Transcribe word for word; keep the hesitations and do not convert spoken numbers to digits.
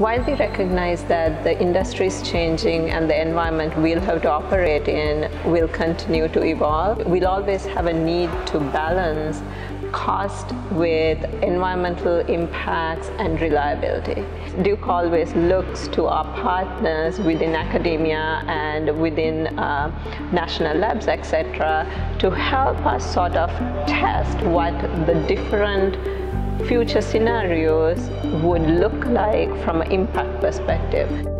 While we recognize that the industry is changing and the environment we'll have to operate in will continue to evolve, we'll always have a need to balance cost with environmental impacts and reliability. Duke always looks to our partners within academia and within uh, national labs, et cetera, to help us sort of test what the different future scenarios would look like from an impact perspective.